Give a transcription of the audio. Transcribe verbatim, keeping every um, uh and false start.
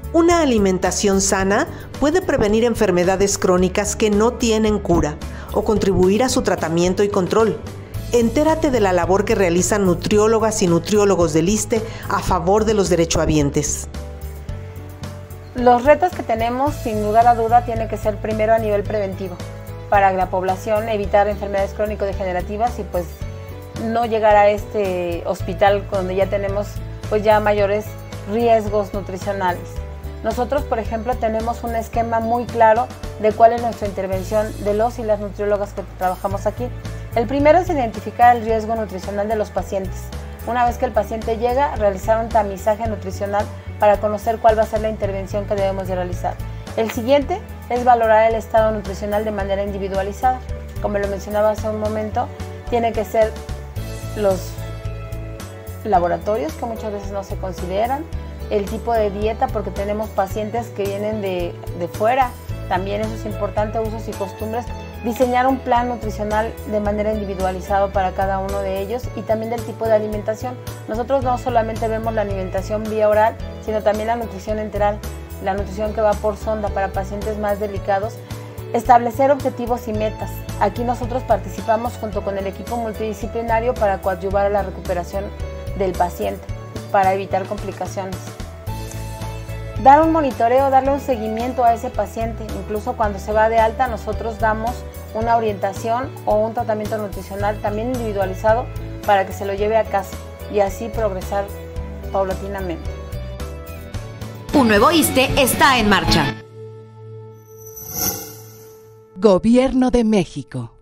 Una alimentación sana puede prevenir enfermedades crónicas que no tienen cura o contribuir a su tratamiento y control. Entérate de la labor que realizan nutriólogas y nutriólogos del ISSSTE a favor de los derechohabientes. Los retos que tenemos, sin lugar a duda, tienen que ser primero a nivel preventivo, para la población evitar enfermedades crónico-degenerativas y pues no llegar a este hospital donde ya tenemos pues ya mayores riesgos nutricionales. Nosotros, por ejemplo, tenemos un esquema muy claro de cuál es nuestra intervención de los y las nutriólogas que trabajamos aquí. El primero es identificar el riesgo nutricional de los pacientes. Una vez que el paciente llega, realizar un tamizaje nutricional para conocer cuál va a ser la intervención que debemos de realizar. El siguiente es valorar el estado nutricional de manera individualizada. Como lo mencionaba hace un momento, tiene que ser los laboratorios, que muchas veces no se consideran, el tipo de dieta, porque tenemos pacientes que vienen de, de fuera, también eso es importante, usos y costumbres, diseñar un plan nutricional de manera individualizado para cada uno de ellos y también del tipo de alimentación. Nosotros no solamente vemos la alimentación vía oral, sino también la nutrición enteral, la nutrición que va por sonda para pacientes más delicados. Establecer objetivos y metas. Aquí nosotros participamos junto con el equipo multidisciplinario para coadyuvar a la recuperación del paciente, para evitar complicaciones. Dar un monitoreo, darle un seguimiento a ese paciente. Incluso cuando se va de alta, nosotros damos una orientación o un tratamiento nutricional también individualizado para que se lo lleve a casa y así progresar paulatinamente. Un nuevo ISSSTE está en marcha. Gobierno de México.